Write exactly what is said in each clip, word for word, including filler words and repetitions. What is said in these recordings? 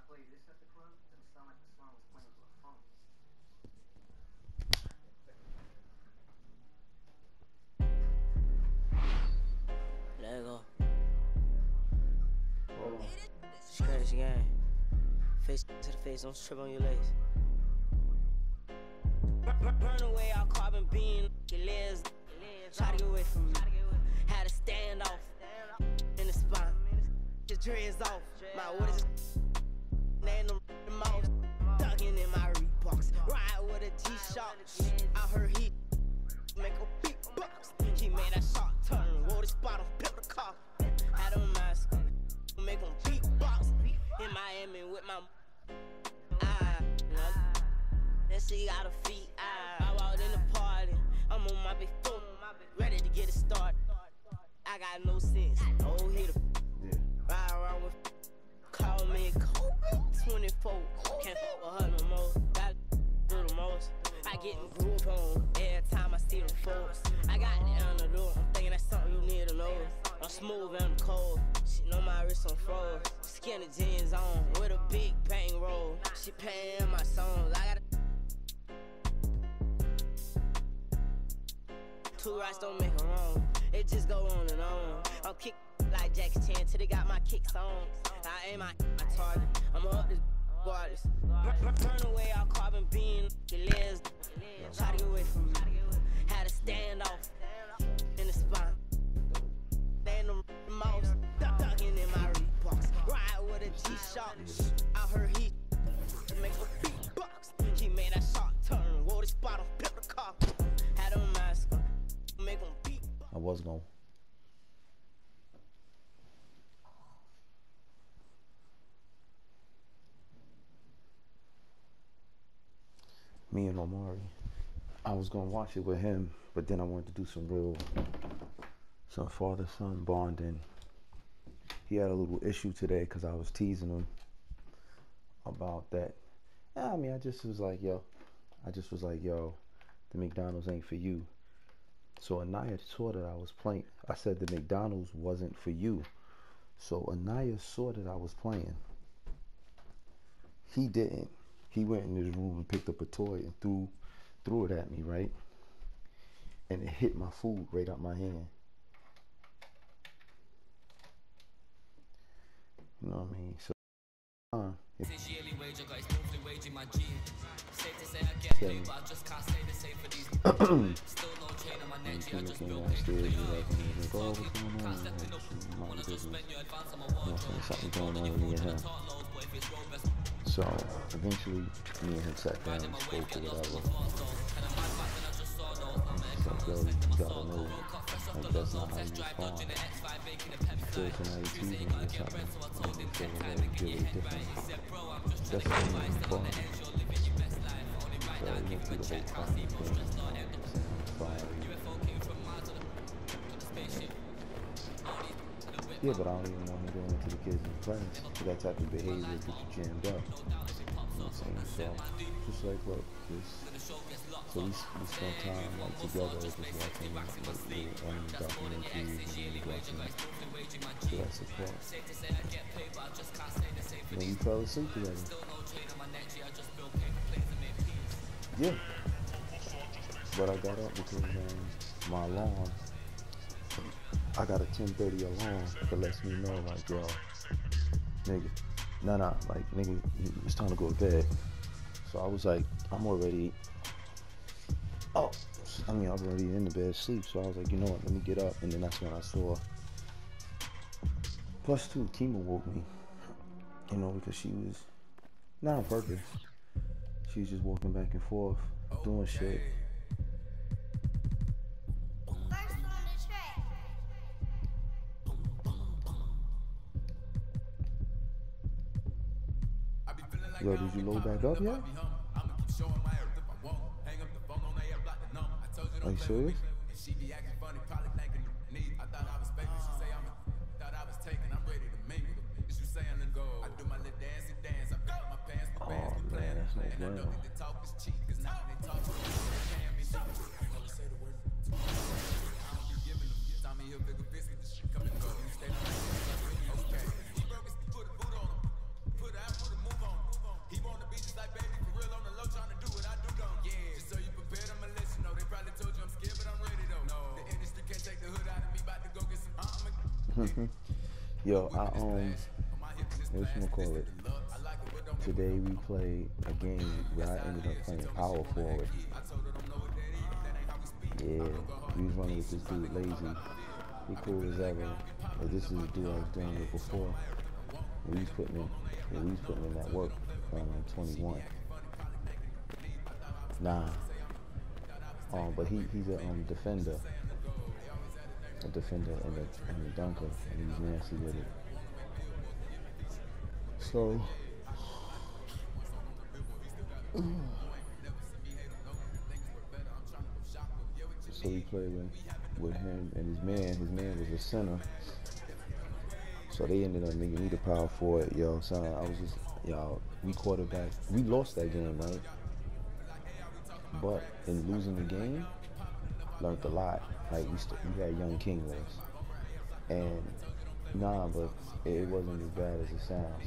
Let go. It's crazy game. Face to the face, don't trip on your legs. Burn away all carbon beam, your legs. Try to get away from me. Had to stand off in the spine. Your dreads off. My water just laying them mouse. Dugging in my Reeboks. Ride with a G-Shock. I heard he make a big box. He made that shot turn. Roll this bottle, pimp the car. Had a mask. Make him beatbox. In Miami with my eye. Then she got her feet. I walked in the party. I'm on my big phone. Ready to get it started. I got no sense. Oh, hit a ride around with. Call me Kobe. twenty-four. Can't fuck with her no more. Gotta do the most. I get in groove on every time I see them folks. I got it on the door. I'm thinking that's something you need to know. I'm smooth and I'm cold. She know my wrist on froze. Skinny jeans on with a big bang roll. She paying my songs. I got two rights don't make a wrong. It just go on and on. I'm kick like Jackie Chan till they got my kicks on. I aim my, my target. I'm up this waters. Burn away all carbon beam. Your legs. Try to get away from me. Had to stand off in the spine. Laying them mouse. Dugging in my Reeboks. Ride with a G-Shock. I heard he make a beatbox. He made that shot turn. Roll this bottle, pimp the car. Had a mask. Make him beatbox. I was going. Me and Omari, I was gonna watch it with him, but then I wanted to do some real, some father-son bonding. He had a little issue today because I was teasing him about that. Yeah, I mean, I just was like, yo, I just was like, yo, the McDonald's ain't for you. So Anaya saw that I was playing. I said the McDonald's wasn't for you. So Anaya saw that I was playing. He didn't. He went in his room and picked up a toy and threw threw it at me, right? And it hit my food right out my hand. You know what I mean? So uh, if So eventually, me and him sat down and spoke or whatever. It's like, yo, you gotta know, like, that's not how you respond. You feel somebody teasing you or something, and you feel really, really different. That's the thing that's fun. So we went through the whole time thing, and fine. Yeah, but I don't even want him going into the kids in class. That type of behavior gets you jammed up. You know what I'm saying? So, just like, look, just, so we, we spent time, like, together, just watching, like, little anime documentaries and then watching, Jurassic Park. And we fell asleep together. Yeah. But I got up because, um, my alarm, I got a ten thirty alarm that lets me know, like, yo, nigga, nah, nah, like, nigga, it's time to go to bed. So I was like, I'm already, oh, I mean, I'm already in the bed asleep. So I was like, you know what, let me get up. And then that's when I saw, plus two, Kima woke me, you know, because she was, not on purpose, she was just walking back and forth, doing shit. Yo, did you load back up yet? Are you serious? Oh man, that's no good. Yo, I um, what's gonna call it? Today we played a game where I ended up playing power forward. Yeah, we was running with this dude Lazy. He cool as ever, but this is the dude I was doing with before. And we was putting in, and we was putting in that work on twenty-one. Nah, um, but he he's a um defender, a defender and a and a dunker, and he's nasty with it. So. So we played with, with him and his man. His man was a center. So they ended up making me the power forward. Yo, son, I was just, y'all, we quarterback. We lost that game, right? But in losing the game, learned a lot. Like, we, st- we had young King with us. And, nah, but it, it wasn't as bad as it sounds.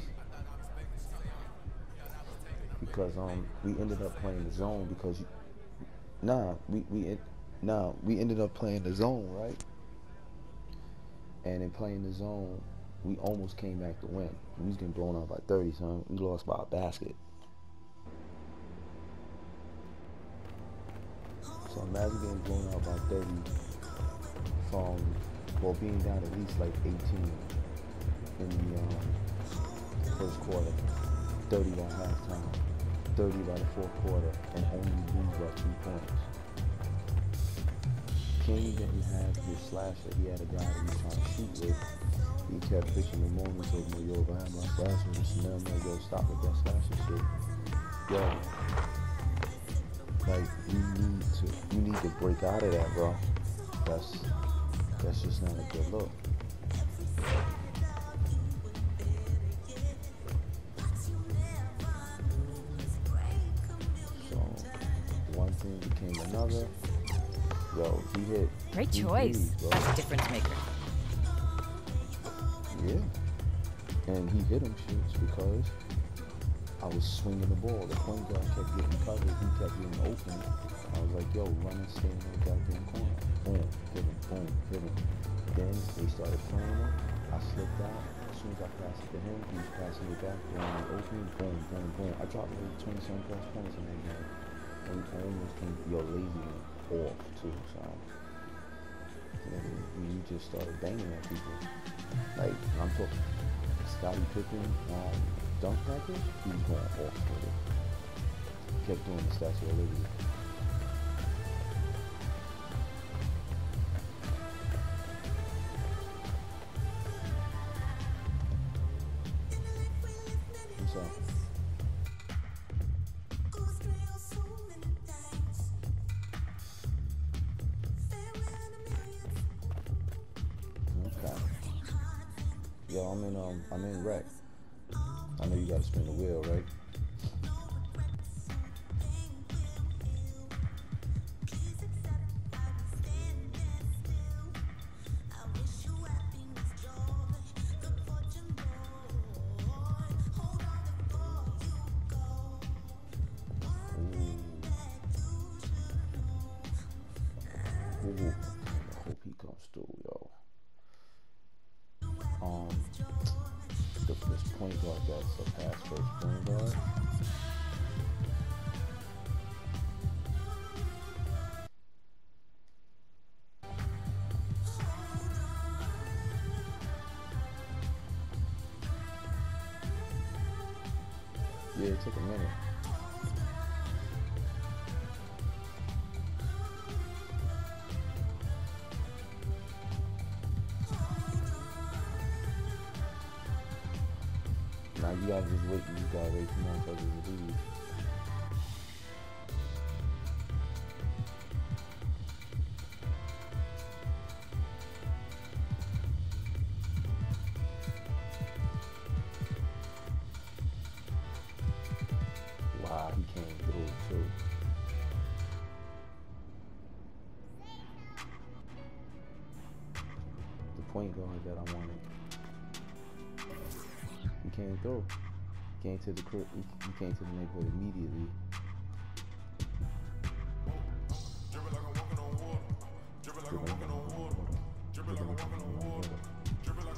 Because um, we ended up playing the zone because, you, nah, we, we, nah, we ended up playing the zone, right? And in playing the zone, we almost came back to win. We was getting blown out by thirty, son. We lost by a basket. So imagine getting blown out by thirty from, well, being down at least like eighteen in the um, first quarter, thirty by halftime, thirty by the fourth quarter, and only lose by two points. King didn't have this slasher. He had a guy that he was trying to shoot with. He kept pitching the moment, so yo, if I have my slasher, just now I'm like, yo, stop with that slasher shit. Yo, like, you need to, you need to break out of that, bro. That's, that's just not a good look. So, one thing became another. Yo, he hit. Great choice. Threes, that's a difference maker. Yeah. And he hit him shits because I was swinging the ball. The point guard kept getting covered. He kept getting open. I was like, yo, run and stay in the goddamn corner. Boom, hit him, boom, hit him. Then they started playing him. I slipped out. As soon as I passed it to him, he was passing it back, running open, boom, boom, boom. I dropped like twenty-seven plus points in that game. And I almost came, yo, Lazy went off too, so. And you just started banging at people. Like, I'm talking Scottie Pippen um, dunk package, he was going off with it. Kept doing the Statue of Liberty. What's up? Yo, I'm in um, I'm in rec. I know you gotta spin the wheel, right? Ooh. Ooh. I hope he comes through, yo. Um, the, this point guard that's a pass first point guard. Yeah, it took a minute. Now you gotta just wait, you gotta wait for motherfuckers to leave. Wow, he came through too. The point guard that I wanted. He came through. He came to the crib. He came to the neighborhood immediately. Dribbling like I'm walking on water. Dribbling like I'm walking on water. Dribbling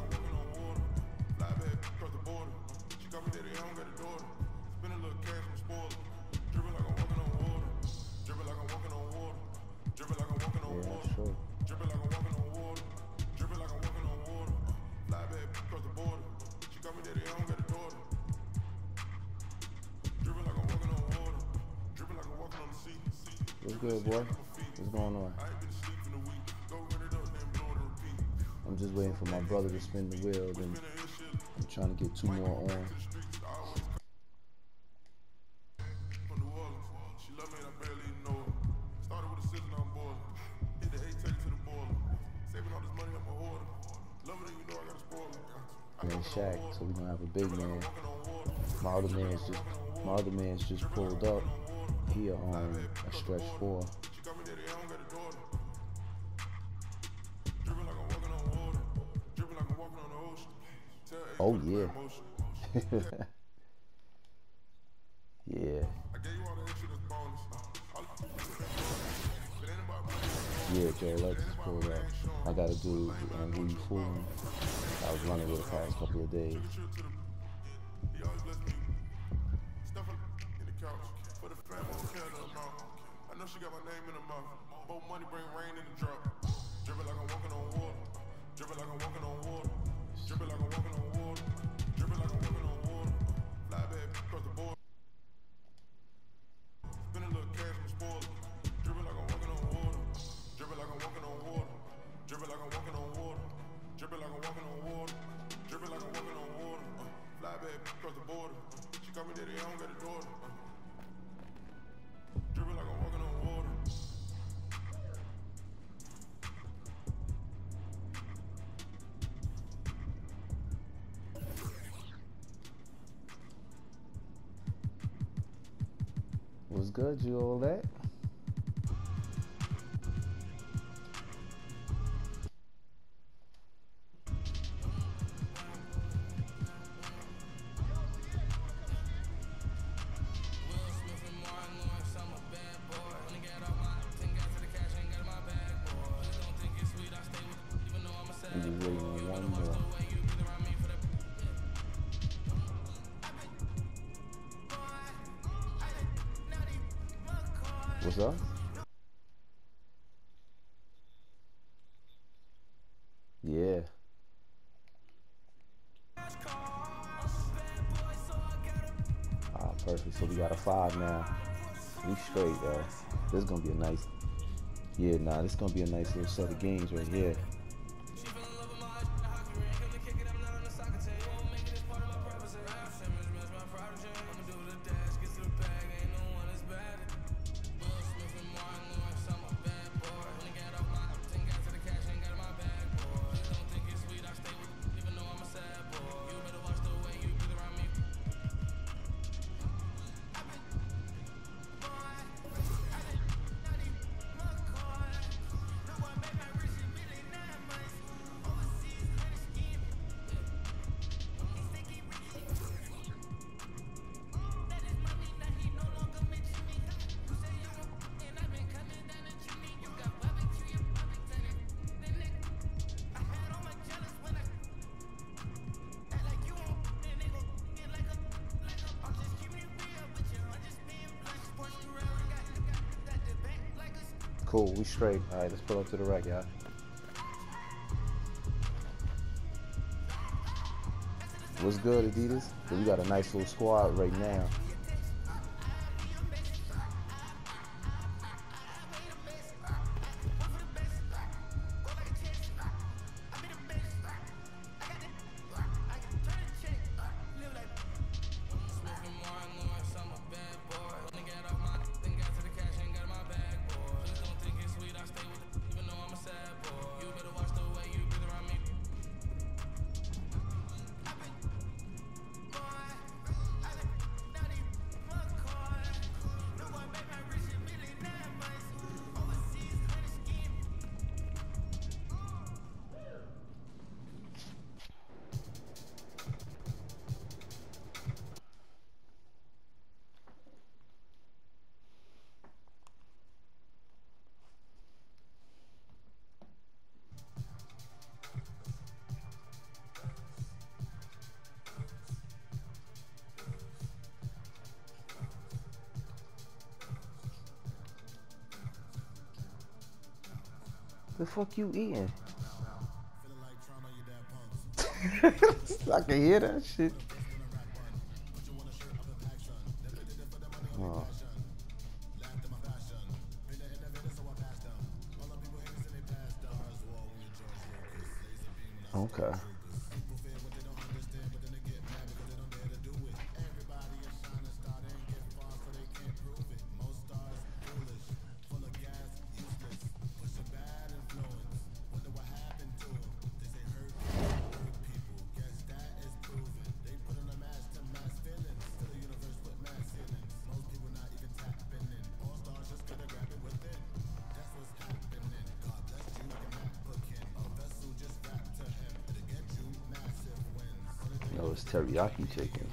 got me daddy, I don't got a daughter. Spend a little cash from spoiler. Dripping like I'm walking on water. Dripping like I'm walking on water. Dripping like I'm walking on water. Sure. Dripping like I'm walking on water. Dripping like I'm walking on water. Fly back across the border. She got me daddy, I don't got a daughter. Dripping like I'm walking on water. Dripping like I'm walking on the sea. What's good, boy? What's going on? I ain't been asleep in a week. Go run it up, then blow it and repeat. I'm just waiting for my brother to spin the wheel, then I'm trying to get two more on. From New Orleans, she love me and I barely even know her. Started with a sizzle on board. Hit the eight, take it to the boiler. Saving all this money, I'm a hoarder. Love it and you know I got a spoiler. Man, Shaq, so we gonna have a big man. My other man's just, my other man's just pulled up. He on a stretch four. She got me daddy, I don't got a daughter. Dripping like I'm walking on water. Dripping like I'm walking on the ocean. Oh yeah. Yeah. I gave you all the extra that's bonus. It ain't about money. Yeah, Joe, let's just pull up. I gotta do um, Who You Fooling. I was running with the past couple of days. He always bless me. Stuff in the couch. For the fam, I don't care the amount. I know she got my name in her mouth. Both money bring rain in the drop. Dripping like I'm walking on water. Dripping like I'm walking on water. Dripping like I'm walking on water. Dripping like I'm walking on water. Fly back across the board. Spend a little cash from spoiler. Dripping like I'm walking on water. Dripping like I'm walking on water. Dripping like I'm walking on water. Dripping like I'm walking on water. Dripping like I'm walking on water. Uh, fly back across the border. She got me daddy, I don't got a daughter. Uh, dripping like I'm walking on water. What's good, you all that? I'm just waiting on one more. What's up? Yeah. Ah, perfect. So we got a five now. We straight, yo. This is gonna be a nice. Yeah, nah, this is gonna be a nice little set of games right here. Cool, we straight. All right, let's pull up to the rack, y'all. What's good, Adidas? So we got a nice little squad right now. The fuck you eating? I can hear that shit. Oh. Okay. No, it's teriyaki chicken.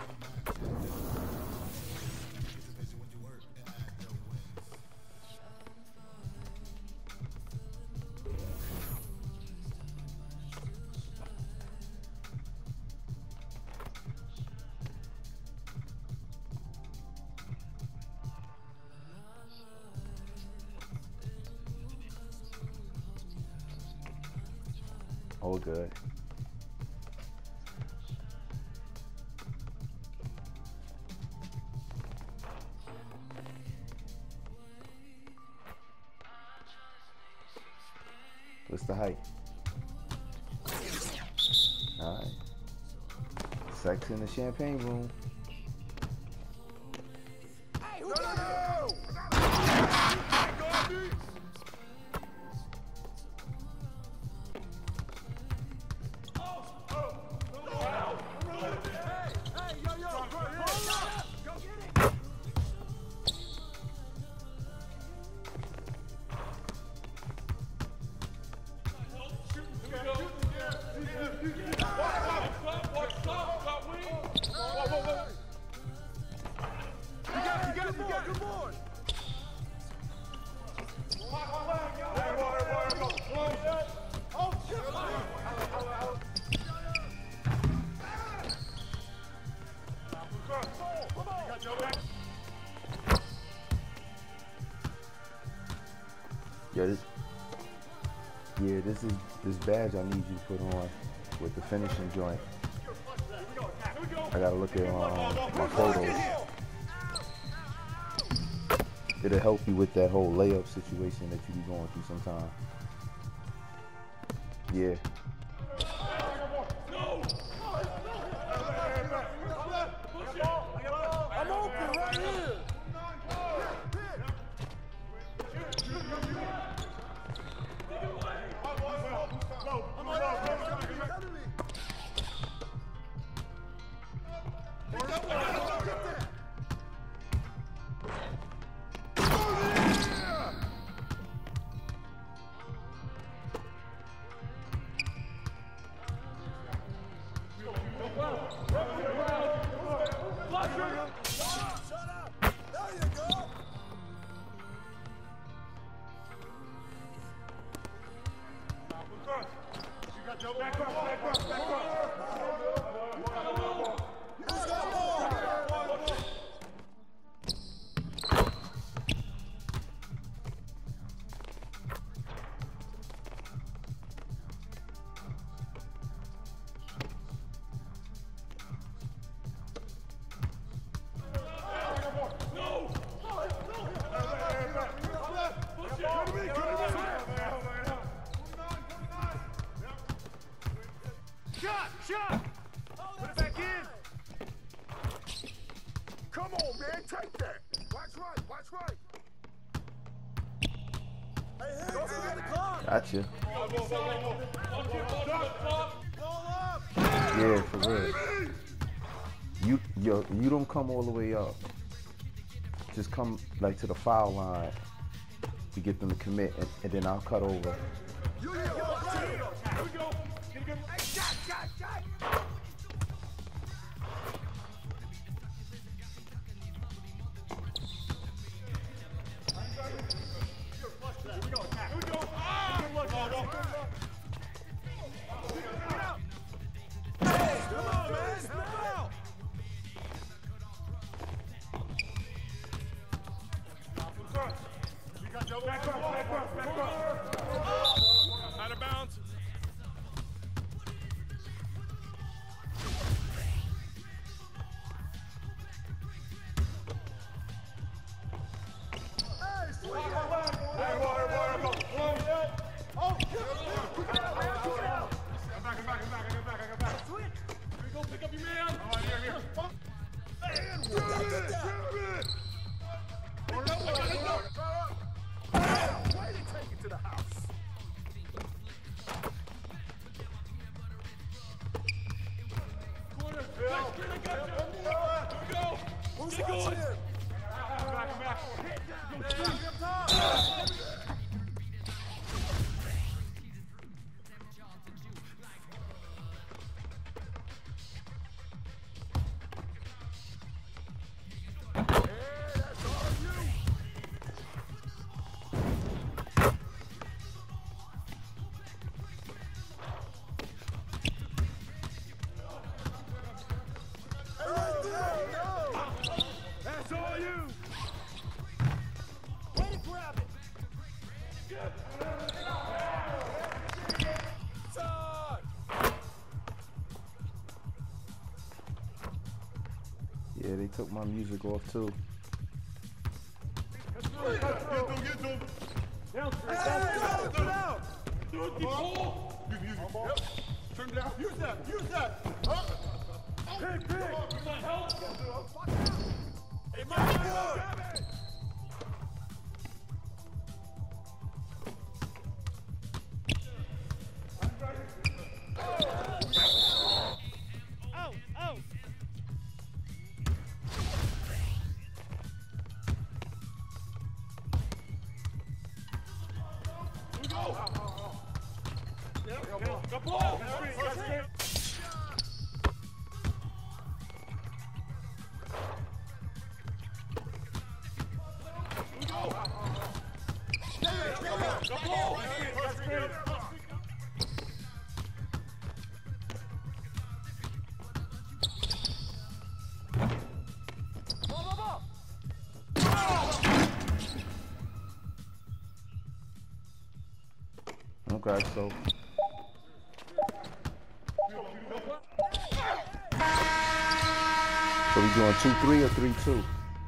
Oh, good. What's the height? All right. Sex in the champagne room. Hey, who got you? Yeah, this, yeah, this is this badge I need you to put on with the finishing joint. I gotta look at um, my photos. It'll help you with that whole layup situation that you be going through sometimes. Yeah. I'm open right here. Shot! Shot! Put it back in! Come on, man, take that! Watch right, watch right! Hey, hey, don't forget the clock! Gotcha. Yeah, for real. You, yo, you don't come all the way up. Just come like to the foul line to get them to commit, and, and then I'll cut over. You here, here we go! Hey, shot, shot, shot! Here we go, attack. Here we go. Ah! Good luck, good luck. Hey, come on, man. Step out. You got double. Back up, back up, back up. up your man. All right, here, here. And get down, get down. Why did he take it to the house? Corner. Let's get it, got you. Here we go. Who's get going? Here? Back, back. Hit down. That's all you. Way to grab it. Yeah, they took my music off too. Get them, get them. Down, down, down. Do it, ball. Use music. Yep. Turn down. Use that. Use that. Huh? Big, big. You want help? Hey, my God. Oh, oh. Go. Yep. Go ball. That's it. Okay, so so we doing two three or three two?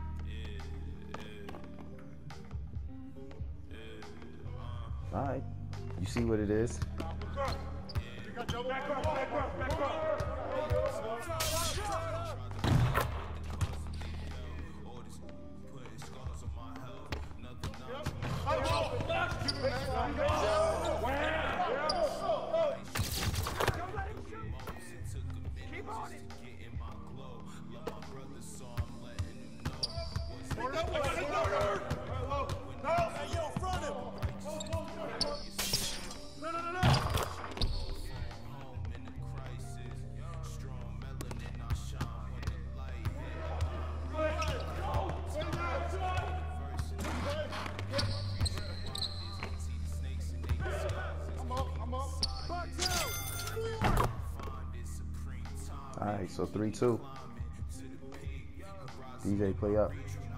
All right, you see what it is. All right, so three two. D J, play up.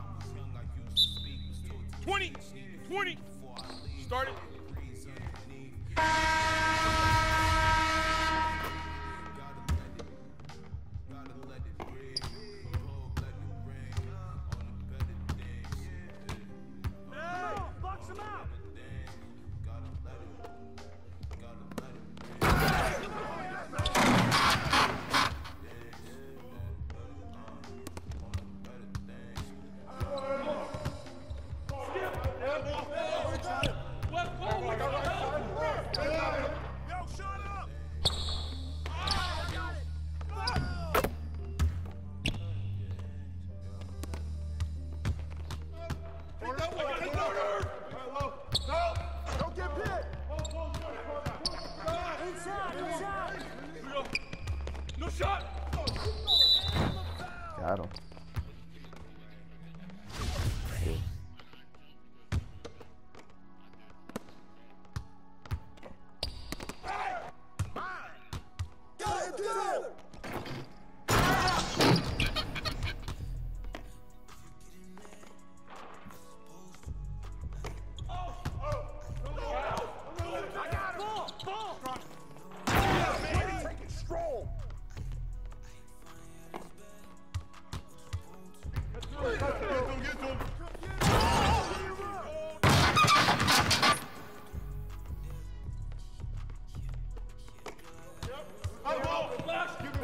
twenty, twenty. Start it. Box him out. No shot. Got him. Yeah. Last,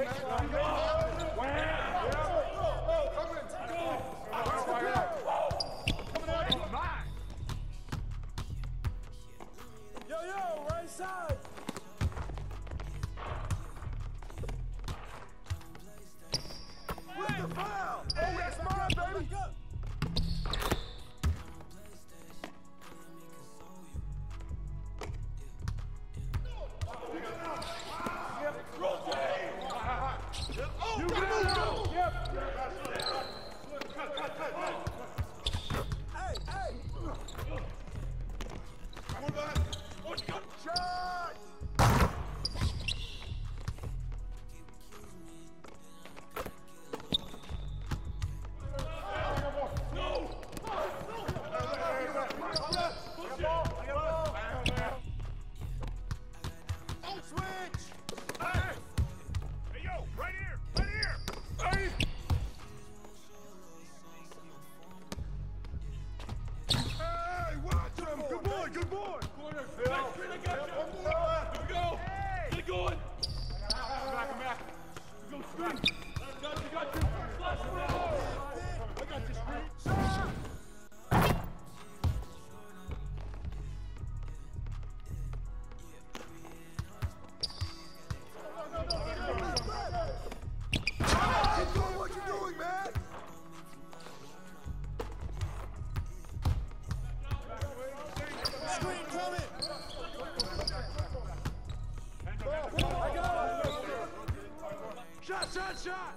Shot, shot, shot!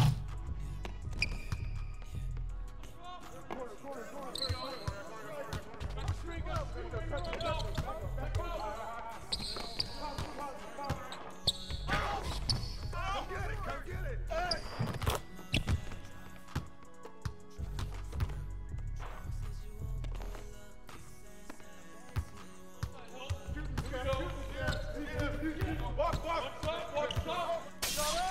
Corner, corner, corner, corner. String up, string up, string up. Come get it, come get it. Hey! Walk, walk, walk, walk, walk. Shut up!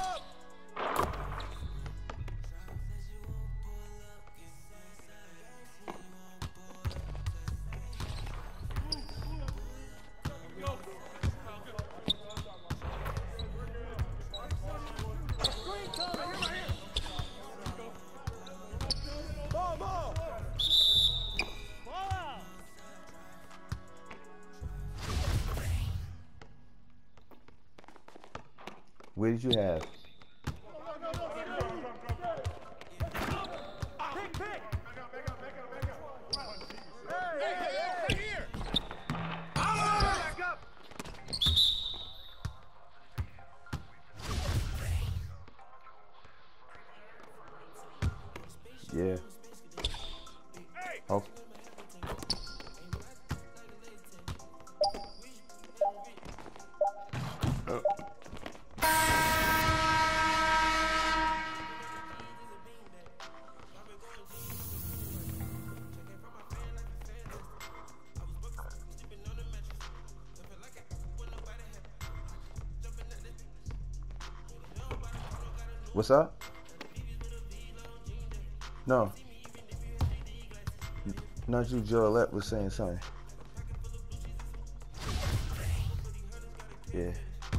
Where did you have? Pick, pick. Back up, back up, back up, back up. Hey, hey, hey, hey, here. Back up. Yeah. Hey. Oh. What's up? No. Not you, Joelette was saying something. Yeah.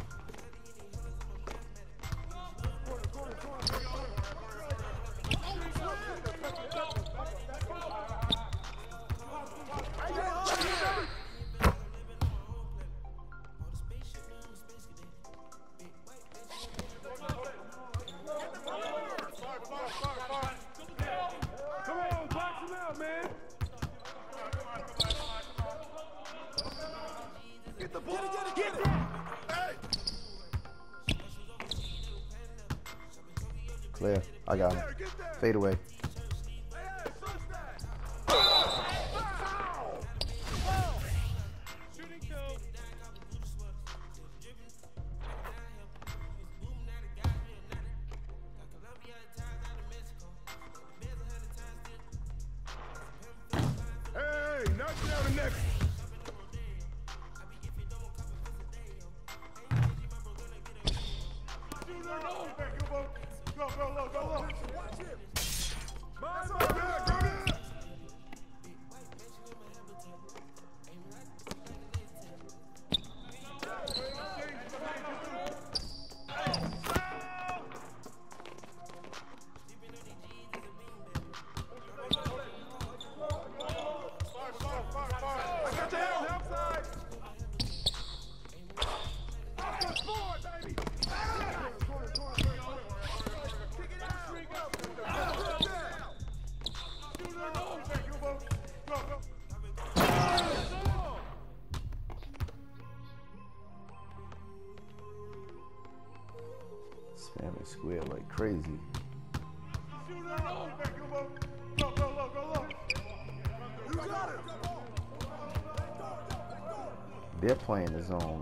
Clear. I got him. Fade away. Hey, knock down the next. Go, go, low, go, low. Watch him. Mine, mine, go down. Spamming square like crazy. They're playing the zone.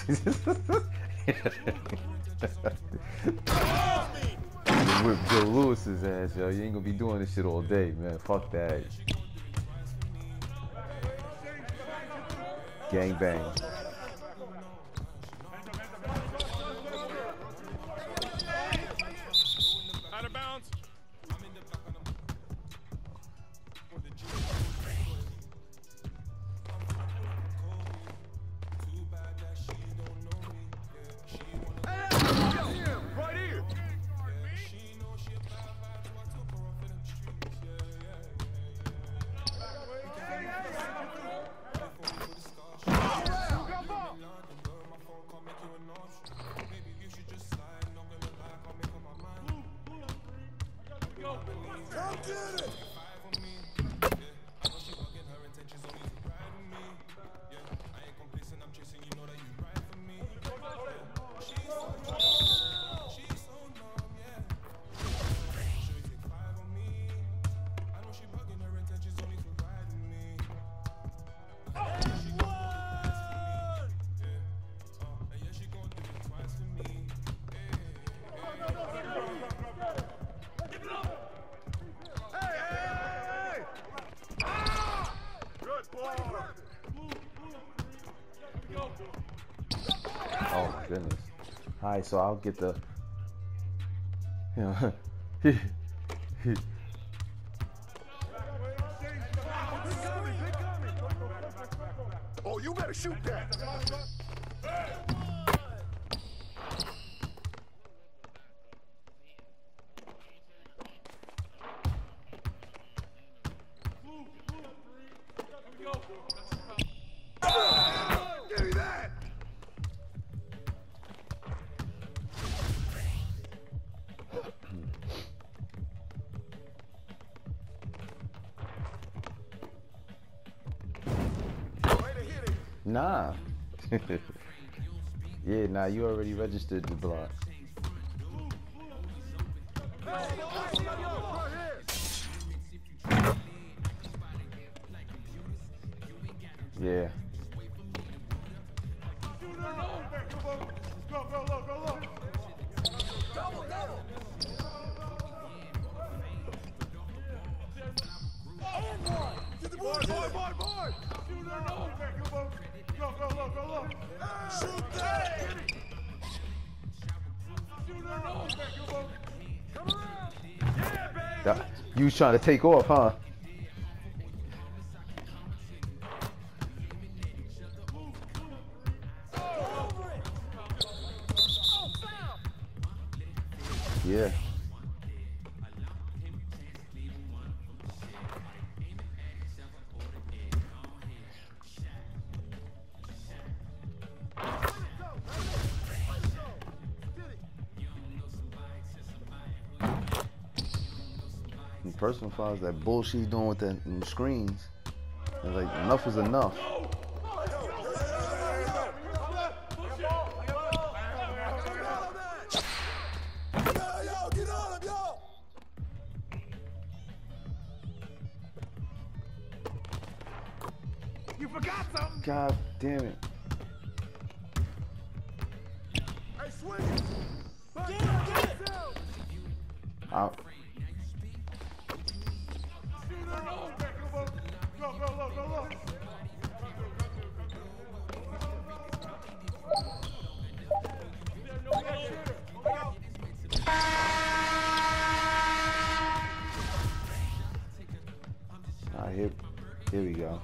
Whip Joe Lewis's ass, yo. You ain't gonna be doing this shit all day, man. Fuck that. Gang bang. Out of bounds. Right here. Oh my goodness. Alright, so I'll get the, you know, Oh, you better shoot that. Give me that. nah. Yeah, nah, you already registered the block. Yeah. Go, go, low, go, low. Double, double. And one. Get the board, board, board, board. Shooter, no. Go, go, low, go, low. Shoot that. Shooter, no. Come around. Yeah, baby. That, you was trying to take off, huh? Yeah. And personal files, that bullshit he's doing with the them screens. It's like enough is enough. You forgot something. God damn it. Hey, swing it. Get it, get it. Out. Go, go, low, go, low. All right, here, here we go.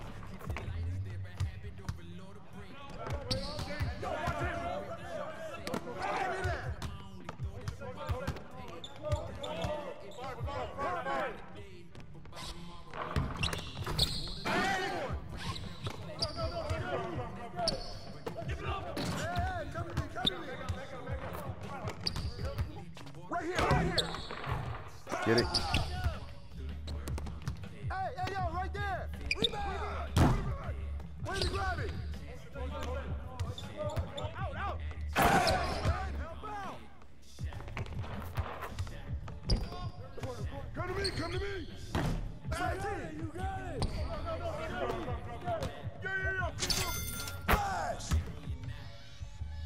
Right here, right here. Get it? Hey, hey, yo, right there. Rebound. Way to grab it. Out, out. Help out. Come to me, come to me. Hey, you got it. Yeah, yeah, yeah. Keep moving. Flash.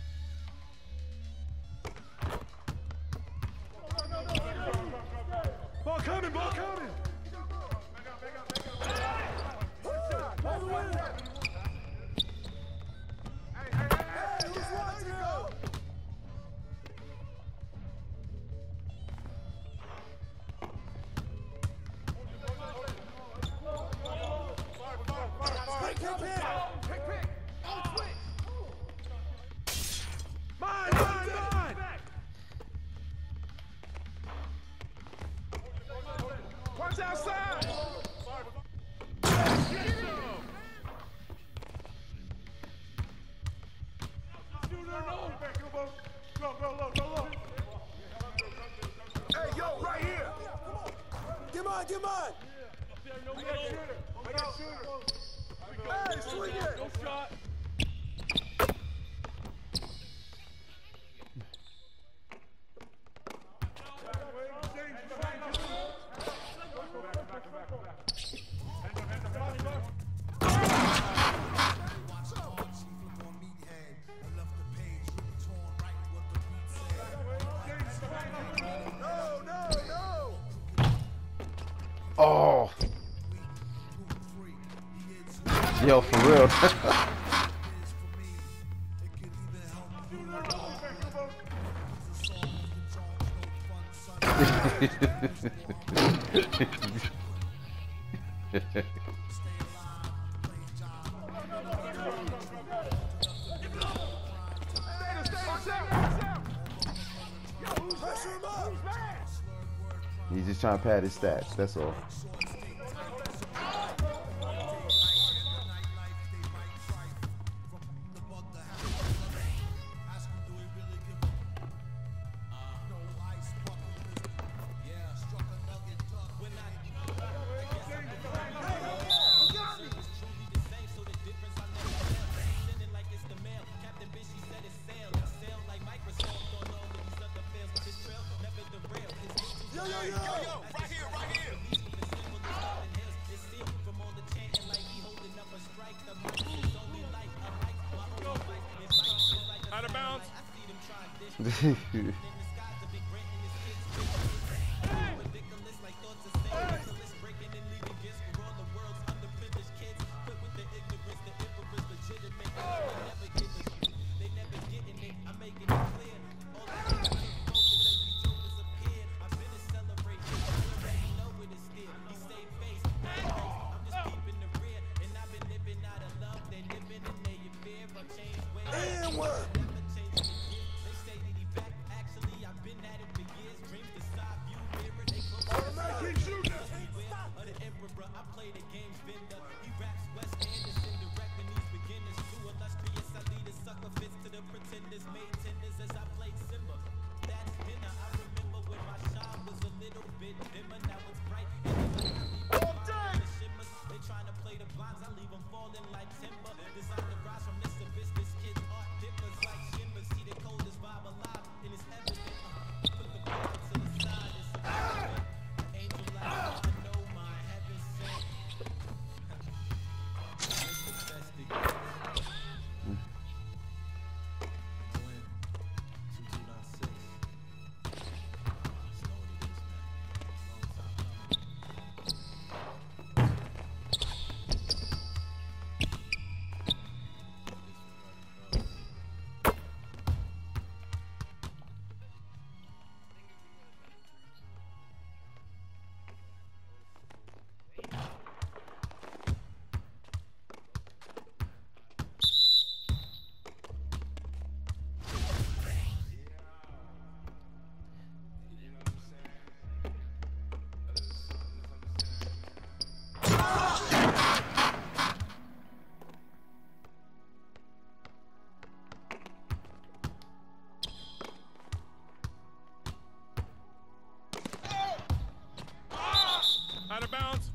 No shot. Oh. Yo, for real. He's just trying to pad his stats, that's all. Out of bounds. Out of bounds.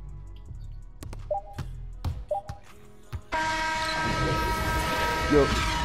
Yo.